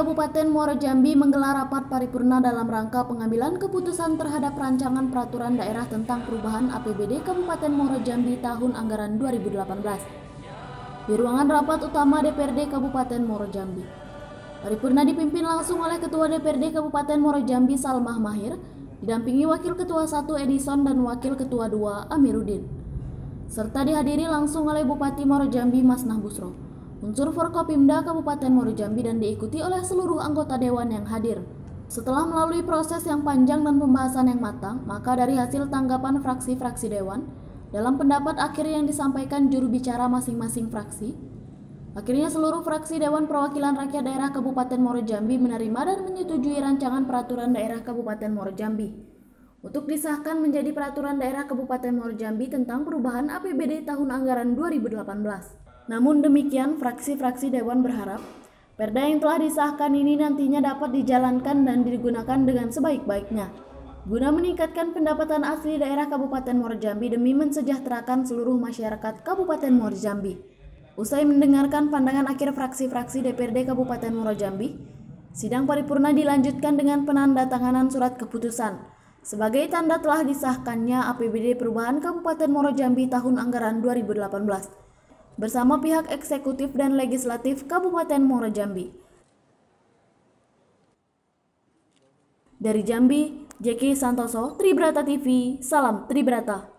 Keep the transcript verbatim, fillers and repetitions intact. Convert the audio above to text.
Kabupaten Muaro Jambi menggelar rapat paripurna dalam rangka pengambilan keputusan terhadap rancangan peraturan daerah tentang perubahan A P B D Kabupaten Muaro Jambi tahun anggaran dua ribu delapan belas. Di ruangan rapat utama D P R D Kabupaten Muaro Jambi. Paripurna dipimpin langsung oleh Ketua D P R D Kabupaten Muaro Jambi Salmah Mahir, didampingi Wakil Ketua satu Edison dan Wakil Ketua dua Amiruddin. Serta dihadiri langsung oleh Bupati Muaro Jambi Masnah Busro, unsur Forkopimda Kabupaten Muaro Jambi, dan diikuti oleh seluruh anggota dewan yang hadir. Setelah melalui proses yang panjang dan pembahasan yang matang, maka dari hasil tanggapan fraksi-fraksi dewan dalam pendapat akhir yang disampaikan juru bicara masing-masing fraksi, akhirnya seluruh fraksi Dewan Perwakilan Rakyat Daerah Kabupaten Muaro Jambi menerima dan menyetujui rancangan peraturan daerah Kabupaten Muaro Jambi untuk disahkan menjadi peraturan daerah Kabupaten Muaro Jambi tentang perubahan A P B D tahun anggaran dua ribu delapan belas. Namun demikian, fraksi-fraksi dewan berharap perda yang telah disahkan ini nantinya dapat dijalankan dan digunakan dengan sebaik-baiknya guna meningkatkan pendapatan asli daerah Kabupaten Muaro Jambi demi mensejahterakan seluruh masyarakat Kabupaten Muaro Jambi. Usai mendengarkan pandangan akhir fraksi-fraksi D P R D Kabupaten Muaro Jambi, sidang paripurna dilanjutkan dengan penandatanganan surat keputusan sebagai tanda telah disahkannya A P B D perubahan Kabupaten Muaro Jambi tahun anggaran dua ribu delapan belas. Bersama pihak eksekutif dan legislatif Kabupaten Muaro Jambi. Dari Jambi, Jeki Santoso, Tribrata T V, salam Tribrata.